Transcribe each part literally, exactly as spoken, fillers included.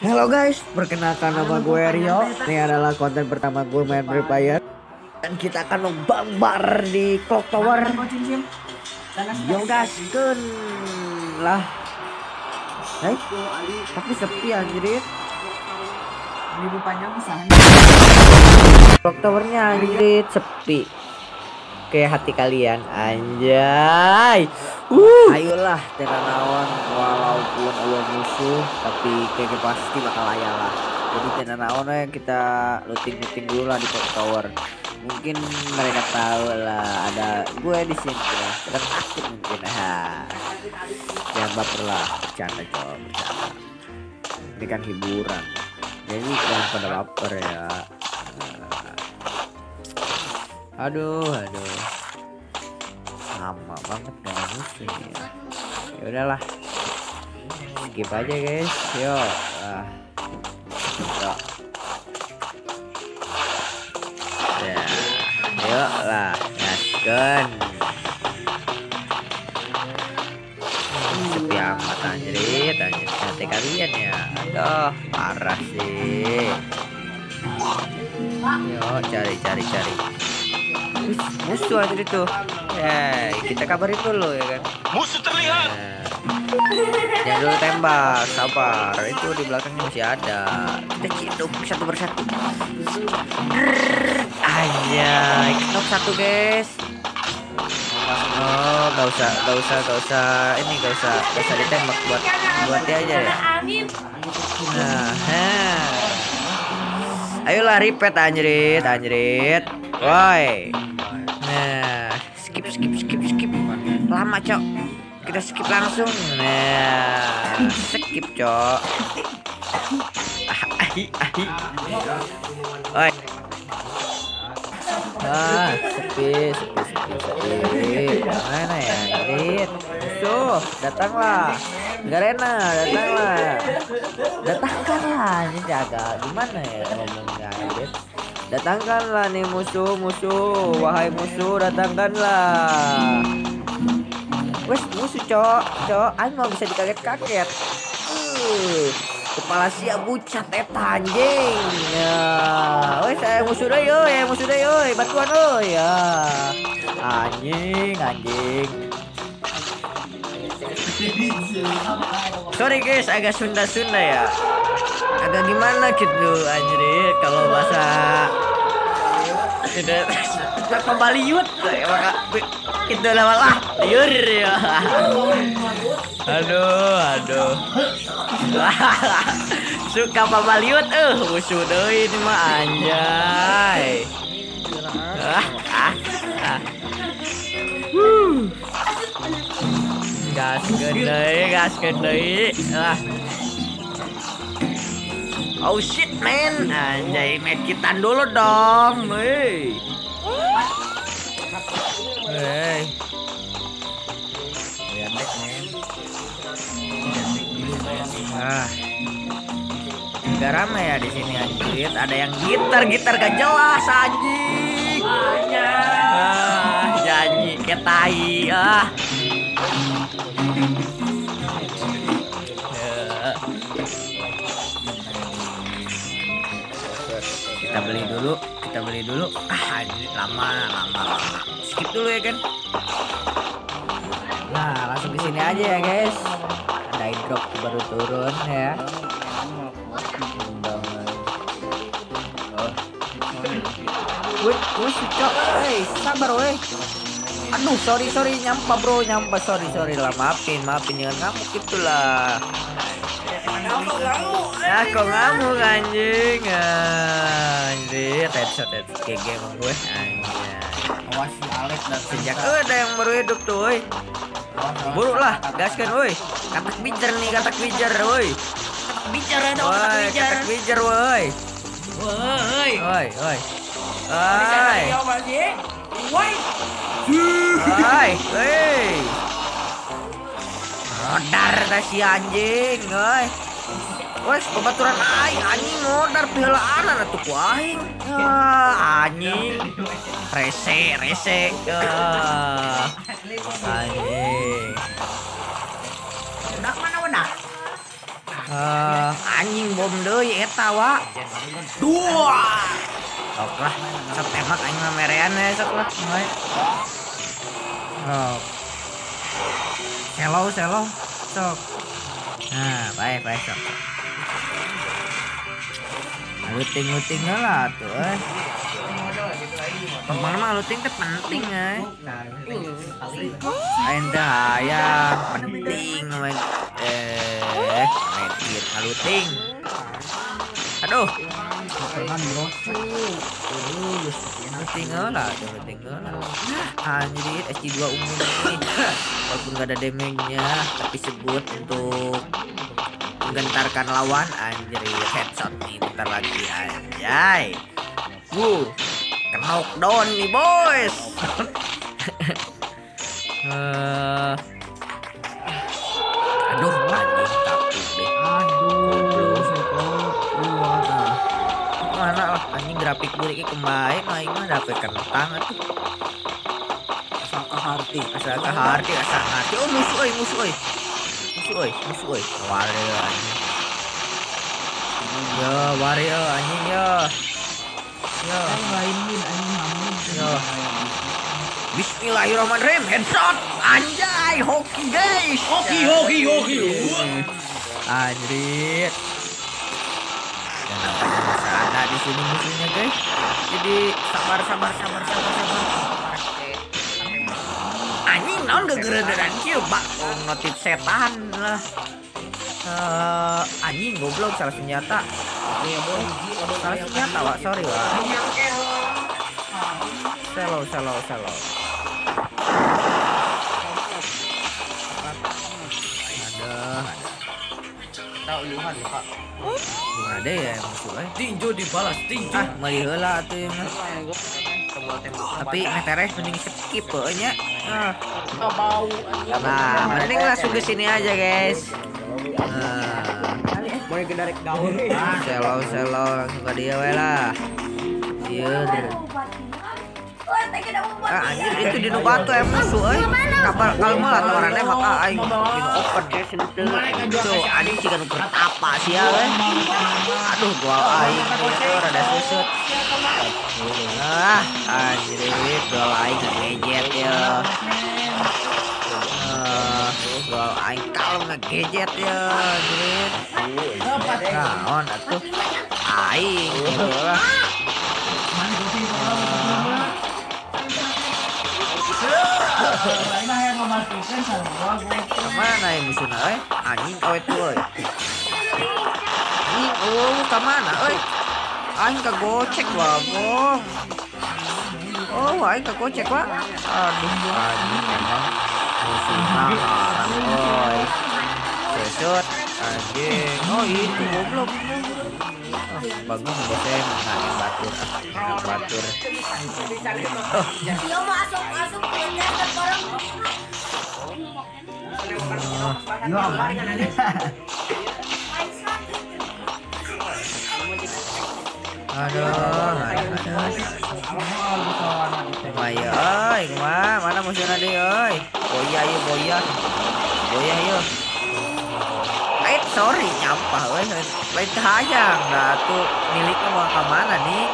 Halo guys, perkenalkan nama gue Rio. Ini adalah konten pertama gue main Free Fire. Dan kita akan membangbar di Clock Tower. Yo gaskeun lah. Hei, tapi sepi anjir. Libur panjang bisa. Clock Towernya anjir sepi. Kayak hati kalian anjay. Uh. Ayolah tenanawan walaupun awal musuh tapi kayaknya pasti bakal ayah lah. Jadi tenanawan kita looting-looting dulu lah di Clock Tower. Mungkin mereka tahu lah ada gue di sini lah. Kita takut mungkin. Ha. Jangan baper lah, bercanda coba bercanda. Ini kan hiburan. Jadi jangan pada baper ya. Aduh, aduh, lama banget gak musuh ya. Ya udahlah, skip aja guys. Yo, ah, yo, ya, yuk lah, gaskan. Sepi amat anjrit, anjrit hati kalian ya. Aduh, parah sih. Yo, cari, cari, cari. Musuh aja itu. Ya, kita kabarin dulu ya kan. Musuh terlihat. Nah, jangan dulu tembak, sabar. Itu di belakangnya masih ada. Kita ciduk satu persatu. Aja, knock satu guys. Oh, gak usah, gak usah, gak usah. Ini gak usah, gak usah ditembak buat buat dia aja ya. Nah, ha. Ayolah repeat anjrit, anjrit. Woi. Nah, skip skip skip skip. Lama, Cok. Kita skip langsung. Nah, skip, Cok. Ahi ahi. Oi. Ah, sepi, sepi, sepi, sepi. Mana ya, Grit? Musuh, datanglah. Garena, datanglah. Datangkanlah, ini jaga. Gimana ya ngomongnya, Grit? Datangkanlah nih musuh-musuh, wahai musuh, datangkanlah. Wes musuh cok, cok, aing mau bisa dikaget-kaget. Uh, kepala siap bucat eta anjing. Ya, wes saya musuh deh yo, ya musuh deh yo, bantuan lo ya. Anjing, anjing. Sorry guys, agak Sunda-Sunda ya. Agak gimana gitu anjir kalau bahasa tidak pembaliut maka itu lama lah liur ya. Aduh, aduh. Suka pembaliut eh musuh deui ini mah anjay. Ah, ah, ah. Wuh. Gas gede, gas gede. Ah. Oh shit man, anjay medkitan dulu dong, hei. Hei. Ah. Gak ramai ya di sini anjir. Ada yang gitar-gitar gak jelas anjing. Ah, janji ketai ah. Kita beli dulu, kita beli dulu. Ah, ini lama, lama, lama. Skip dulu ya kan. Nah, langsung di sini aja ya guys. Ada airdrop baru turun ya. Wih, wih, cok, hey, sabar weh. Aduh, sorry, sorry, nyampa bro, nyampa, sorry, sorry lah, maafin, maafin, jangan ngamuk itulah. Ya kok ngamuk anjing. Anjir, headshot headshot G G emang gue anjir. Awas si Alex dan Sejak oh, ada yang baru hidup tuh woi. Buruk lah, gaskan woi. Katak bijar nih, katak bijar woi. bicara dong, Woi, katak bijar woi. Woi. Woi, woi. Woi. Woi. Woi, woi. Modar dah si anjing, woi. Wes pembaturan aing anjing modar pihalaan atuh ku aing. Ah, anjing. Rese, rese. Ah. Anjing. Udah mana udah? Eh, anjing bom deui eta wa. Dua. Sok lah, sok tembak aing mah merean we sok lah. Moy. Oh. Selo selo sok. Nah, baik baik sok. Luting-luting lah tuh eh. Teman mah luting teh penting eh. Lain daya penting main eh medit luting. Aduh. Luting lah tuh luting lah. Anjir S C dua umum ini. Walaupun gak ada damage-nya tapi sebut untuk menggentarkan lawan. Anjir headshot nih bentar lagi anjay. Wuh, knockdown nih boys. uh, aduh anjing takut deh. Aduh mana lah anjing grafik buriknya kembali main mah dapet kentang atuh. Asal keharti asal keharti asal keharti. Oh musuh oi musuh oi musuh oi musuh oi wario anjing. Yo wario anjing yo yo mainin anjing mamun yo. Bismillahirrahmanirrahim headshot anjay hoki guys Hoki hoki hoki. anjir. Dan nampaknya masih ada di sini musuhnya guys. Jadi sabar sabar sabar sabar sabar. Anjing naon gegerederan kieu bak oh, notif setan lah. Uh, anjing goblok salah senjata. Salah senjata wak sorry wak. Selo selo selo. Ada ada. Tahu iluhan luka. Ada ya musuh eh. Tinju dibalas tinju. Ah mari heula atuh ieu mah. Tapi metereh mending skip we nya. Ah. Bau. Nah, mending langsung ke sini aja guys. Nah, Boleh gendarik daun. selo selo langsung ke dia we lah. Sieur. Ah anjir itu di nu batu em musuh euy. Kapal kalma lah tawarannya maka aing dinu open ke senteu. Tuh anjing ciga nu apa sia euy. Aduh gua aing teh rada susut. Ah anjir gua aing ngejet ya. Ah gua aing kalem ngejet ya anjir. Naon atuh aing gitu lah. Kemana ya musuhna euy? Anjing awet euy. Anjing oh kemana euy? Aing kagocek wa gong. Oh aing kagocek wa. Aduh anjing emang musuhna harang euy. Sesut anjing. Oh itu goblok. Oh, bagus bosem nah yang batur ah yang batur. Oh Yo masuk masuk ke bareng. yo aduh aduh aduh Maya oi kumaha mana musuhna deui oi boya ieu boya boya ieu eh sorry nyampah euy lain teh hayang da tuh milikna mau ka mana nih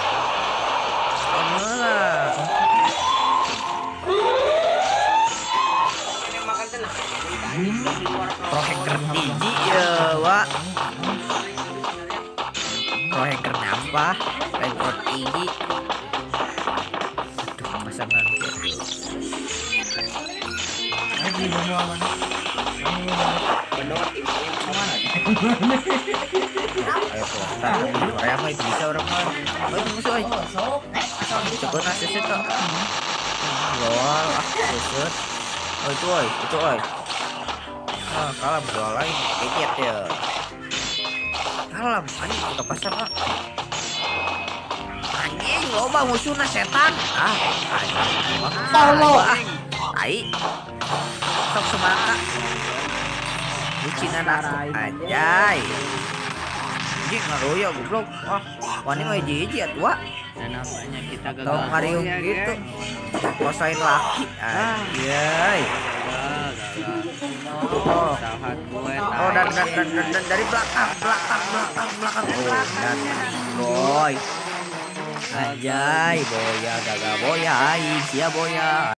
lah pro hacker tinggi ya wa pro hacker nyampah lain pro tinggi. Aduh pasangan gitu lagi benua mana benua ayo kontak Korea mah bisa orang mah oh itu musuh aja cepet nasi situ lol ah susut oh itu oi itu oi ah kalem dua lain dikit ya kalem anjing udah pasang ah anjing loba musuhna setan ah anjing tolong ah tai sok semangka bucinan aku anjay anjing ngaroyo goblok wah wani mah hiji-hiji atuh wa Dan nampaknya kita gagal. tong ngariung gitu kosain laki anjay Gagal. Oh, Tahan gue. oh dan, dan, dan, dan, dan dari belakang, belakang, belakang, belakang. Oh, dan boy. Anjay, boya gagal boya, aing sia boya.